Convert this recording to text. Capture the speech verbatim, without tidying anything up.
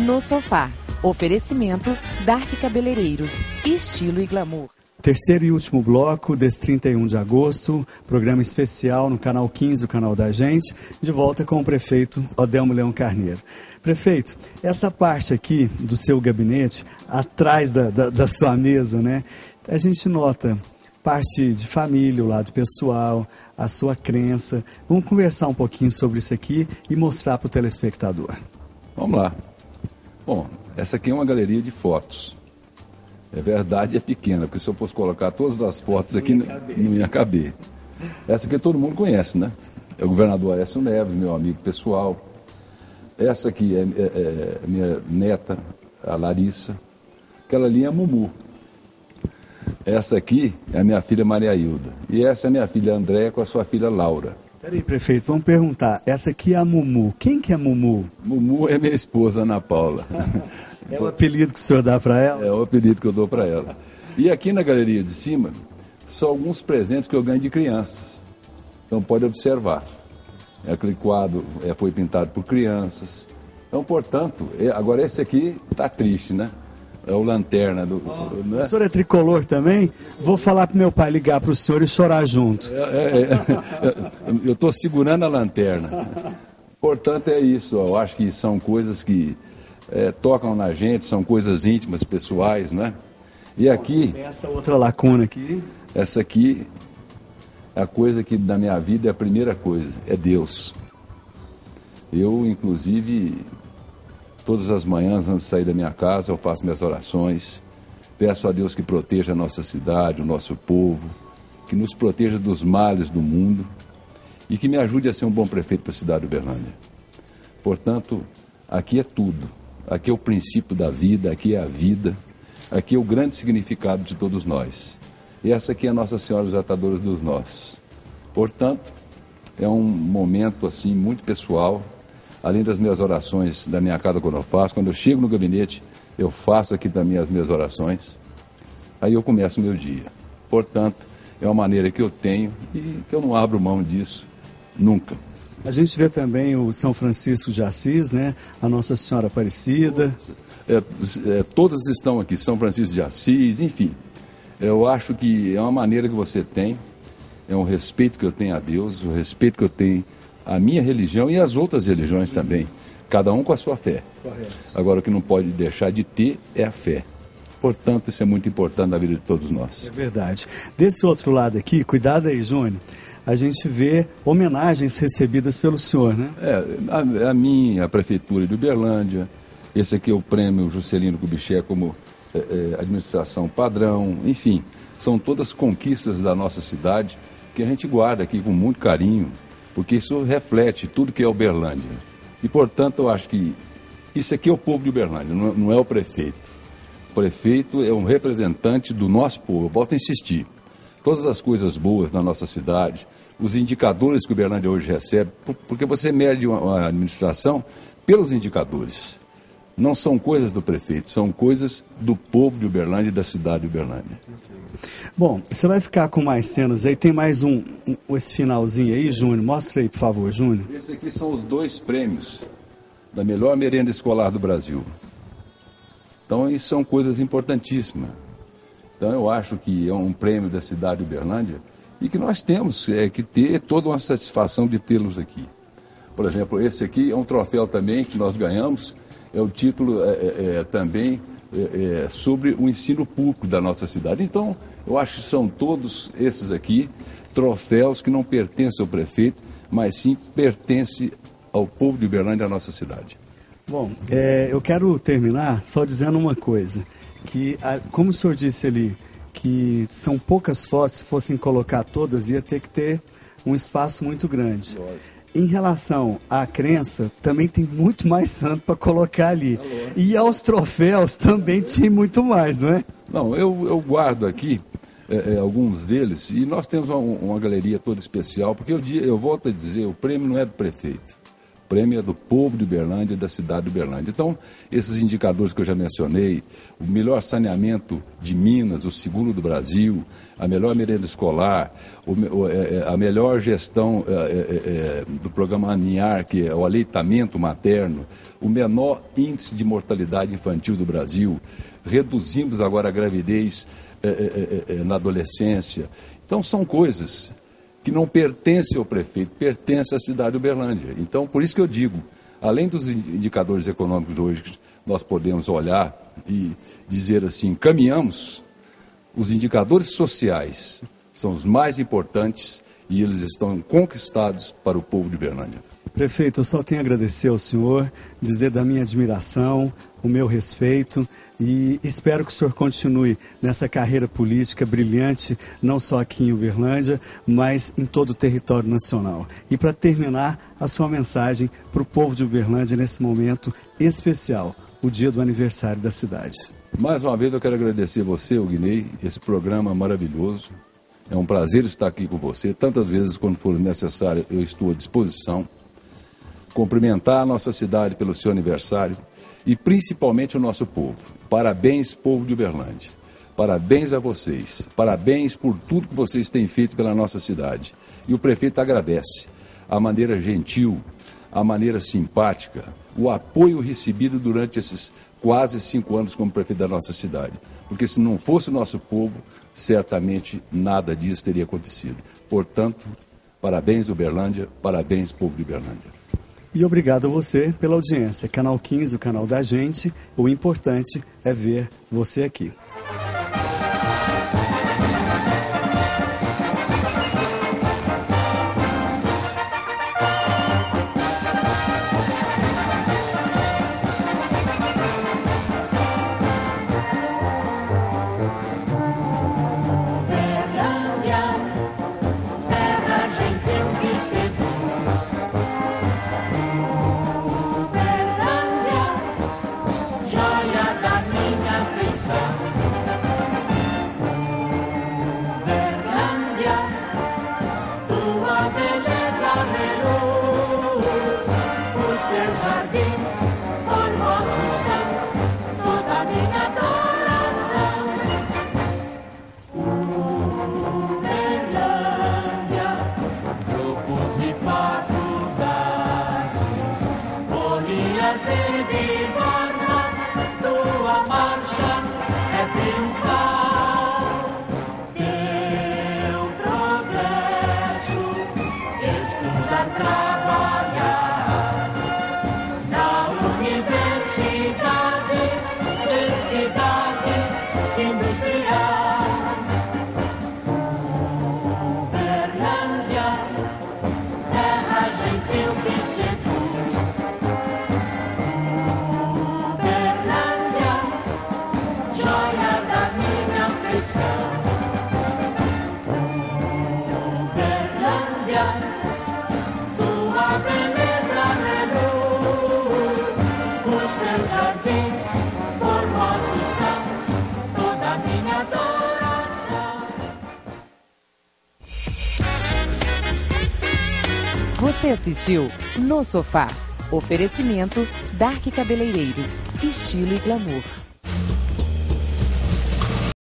no sofá. Oferecimento Dark Cabeleireiros, estilo e glamour. Terceiro e último bloco desse trinta e um de agosto, programa especial no canal quinze, o canal da gente, de volta com o prefeito Odelmo Leão Carneiro. Prefeito, essa parte aqui do seu gabinete, atrás da, da, da sua mesa, né, a gente nota parte de família, o lado pessoal, a sua crença. Vamos conversar um pouquinho sobre isso aqui e mostrar para o telespectador. Vamos lá. Bom, essa aqui é uma galeria de fotos. É verdade, é pequena, porque se eu fosse colocar todas as fotos aqui, não ia caber. Não ia caber. Essa aqui todo mundo conhece, né? É o governador Aécio Neves, meu amigo pessoal. Essa aqui é, é, é minha neta, a Larissa. Aquela ali é a Mumu. Essa aqui é a minha filha Maria Hilda. E essa é a minha filha Andréia com a sua filha Laura. Peraí, prefeito, vamos perguntar. Essa aqui é a Mumu. Quem que é a Mumu? Mumu é minha esposa, Ana Paula. É o apelido que o senhor dá para ela? É o apelido que eu dou para ela. E aqui na galeria de cima, são alguns presentes que eu ganho de crianças. Então pode observar. Aquele quadro é, foi pintado por crianças. Então, portanto, é, agora esse aqui está triste, né? É o Lanterna. Do, oh, né? O senhor é tricolor também? Vou falar para meu pai ligar para o senhor e chorar junto. É, é, é, eu estou segurando a lanterna. Portanto, é isso. Eu acho que são coisas que é, tocam na gente, são coisas íntimas, pessoais, né? E aqui... Essa outra lacuna aqui. Essa aqui, a coisa que na minha vida é a primeira coisa, é Deus. Eu, inclusive... Todas as manhãs, antes de sair da minha casa, eu faço minhas orações. Peço a Deus que proteja a nossa cidade, o nosso povo, que nos proteja dos males do mundo e que me ajude a ser um bom prefeito para a cidade de Uberlândia. Portanto, aqui é tudo. Aqui é o princípio da vida, aqui é a vida, aqui é o grande significado de todos nós. E essa aqui é a Nossa Senhora dos Atadores dos Nós. Portanto, é um momento assim muito pessoal. Além das minhas orações da minha casa quando eu faço, quando eu chego no gabinete, eu faço aqui também as minhas orações. Aí eu começo o meu dia. Portanto, é uma maneira que eu tenho e que eu não abro mão disso nunca. A gente vê também o São Francisco de Assis, né? A Nossa Senhora Aparecida. É, é, todas estão aqui, São Francisco de Assis, enfim. Eu acho que é uma maneira que você tem, é um respeito que eu tenho a Deus, o respeito que eu tenho a minha religião e as outras religiões também, cada um com a sua fé. Correto. Agora, o que não pode deixar de ter é a fé. Portanto, isso é muito importante na vida de todos nós. É verdade. Desse outro lado aqui, cuidado aí, Júnior, a gente vê homenagens recebidas pelo senhor, né? É, a, a minha, a Prefeitura de Uberlândia, esse aqui é o prêmio Juscelino Kubitschek como é, é, administração padrão, enfim, são todas conquistas da nossa cidade que a gente guarda aqui com muito carinho, porque isso reflete tudo que é Uberlândia. E, portanto, eu acho que isso aqui é o povo de Uberlândia, não, não é o prefeito. O prefeito é um representante do nosso povo. Eu volto a insistir. Todas as coisas boas na nossa cidade, os indicadores que Uberlândia hoje recebe, porque você mede uma, uma administração pelos indicadores. Não são coisas do prefeito, são coisas do povo de Uberlândia e da cidade de Uberlândia. Bom, você vai ficar com mais cenas aí, tem mais um, um esse finalzinho aí, Júnior, mostra aí, por favor, Júnior. Esses aqui são os dois prêmios da melhor merenda escolar do Brasil. Então, isso são coisas importantíssimas. Então, eu acho que é um prêmio da cidade de Uberlândia e que nós temos é, que ter toda uma satisfação de tê-los aqui. Por exemplo, esse aqui é um troféu também que nós ganhamos, é o título é, é, é, também é, é, sobre o ensino público da nossa cidade. Então, eu acho que são todos esses aqui troféus que não pertencem ao prefeito, mas sim pertencem ao povo de Uberlândia, à nossa cidade. Bom, é, eu quero terminar só dizendo uma coisa, que como o senhor disse ali, que são poucas fotos, se fossem colocar todas, ia ter que ter um espaço muito grande. Lógico. Em relação à crença, também tem muito mais santo para colocar ali. É, e aos troféus também tinha muito mais, não é? Não, eu, eu guardo aqui é, é, alguns deles e nós temos uma, uma galeria toda especial, porque eu, eu volto a dizer, o prêmio não é do prefeito. O prêmio é do povo de Uberlândia e da cidade de Uberlândia. Então, esses indicadores que eu já mencionei, o melhor saneamento de Minas, o segundo do Brasil, a melhor merenda escolar, o, a melhor gestão é, é, é, do programa ANIAR, que é o aleitamento materno, o menor índice de mortalidade infantil do Brasil, reduzimos agora a gravidez é, é, é, na adolescência. Então, são coisas que não pertence ao prefeito, pertence à cidade de Uberlândia. Então, por isso que eu digo, além dos indicadores econômicos hoje, nós podemos olhar e dizer assim, caminhamos, os indicadores sociais são os mais importantes e eles estão conquistados para o povo de Uberlândia. Prefeito, eu só tenho a agradecer ao senhor, dizer da minha admiração, o meu respeito e espero que o senhor continue nessa carreira política brilhante, não só aqui em Uberlândia, mas em todo o território nacional. E para terminar, a sua mensagem para o povo de Uberlândia nesse momento especial, o dia do aniversário da cidade. Mais uma vez eu quero agradecer a você, Guinei, esse programa maravilhoso. É um prazer estar aqui com você. Tantas vezes, quando for necessário, eu estou à disposição. Cumprimentar a nossa cidade pelo seu aniversário e principalmente o nosso povo. Parabéns, povo de Uberlândia. Parabéns a vocês. Parabéns por tudo que vocês têm feito pela nossa cidade. E o prefeito agradece a maneira gentil, a maneira simpática, o apoio recebido durante esses quase cinco anos como prefeito da nossa cidade. Porque se não fosse o nosso povo, certamente nada disso teria acontecido. Portanto, parabéns, Uberlândia, parabéns, povo de Uberlândia. E obrigado a você pela audiência. Canal quinze, o canal da gente. O importante é ver você aqui. Você assistiu No Sofá. Oferecimento Dark Cabeleireiros, estilo e glamour.